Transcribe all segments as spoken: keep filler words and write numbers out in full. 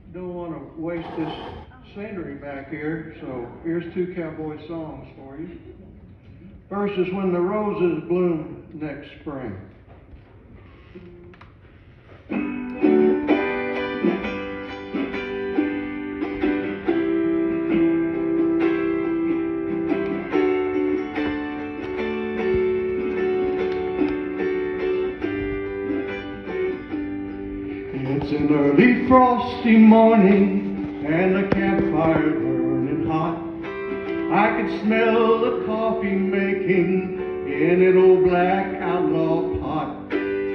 don't want to waste this scenery back here, so here's two cowboy songs for you. First is When the Roses Bloom Next Spring. It's an early frosty morning and the campfire burning hot. I could smell the coffee making in an old black outlaw pot.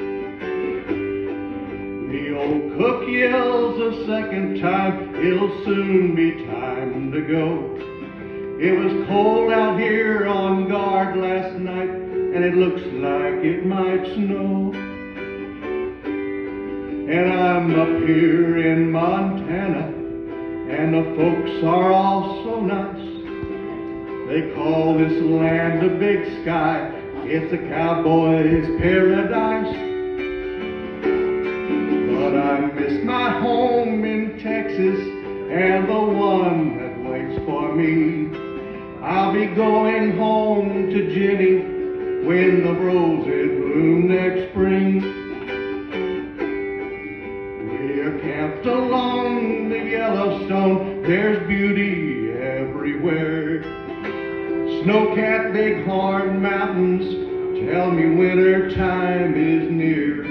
The old cook yells a second time, it'll soon be time to go. It was cold out here on guard last night and it looks like it might snow. And I'm up here in Montana, and the folks are all so nice. They call this land the Big Sky, it's a cowboy's paradise. But I miss my home in Texas, and the one that waits for me. I'll be going home to Jenny when the roses bloom next spring. Camped along the Yellowstone, there's beauty everywhere. Snow-capped bighorn mountains tell me winter time is near.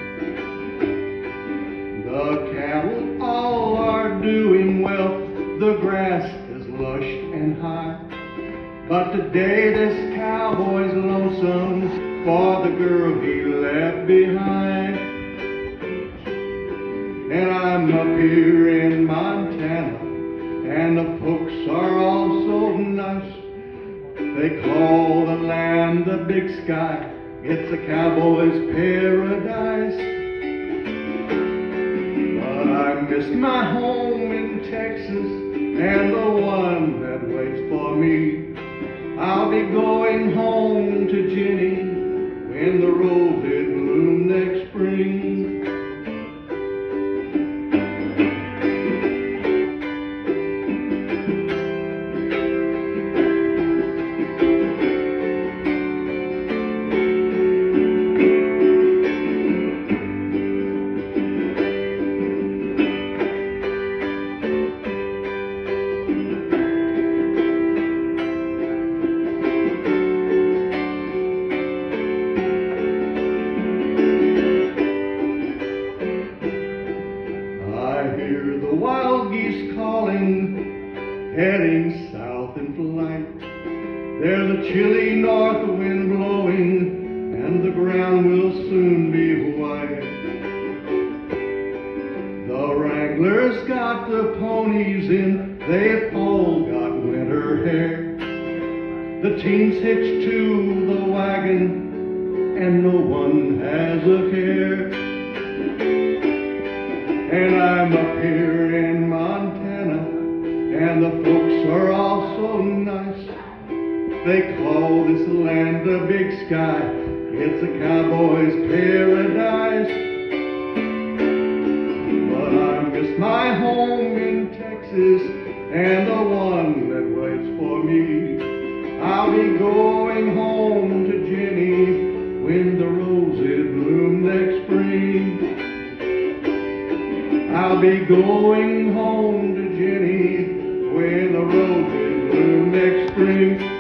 The cattle all are doing well, the grass is lush and high. But today this cowboy's lonesome for the girl he left behind. And I'm up here in Montana, and the folks are all so nice. They call the land the Big Sky, it's a cowboy's paradise. But I miss my home in Texas, and the one that waits for me. I'll be going home to Jenny when the roses bloom next spring. Wild geese calling, heading south in flight. There's a chilly north wind blowing, and the ground will soon be white. The wranglers got the ponies in, they've all got winter hair. The team's hitched to the wagon, and no one has a care. And I'm up here in Montana, and the folks are all so nice. They call this land the Big Sky, it's a cowboy's paradise. But I miss my home in Texas, and the one that waits for me. I'll be going home to Jenny when the roses bloom next spring. I'll be going home to Jenny when the roses bloom next spring.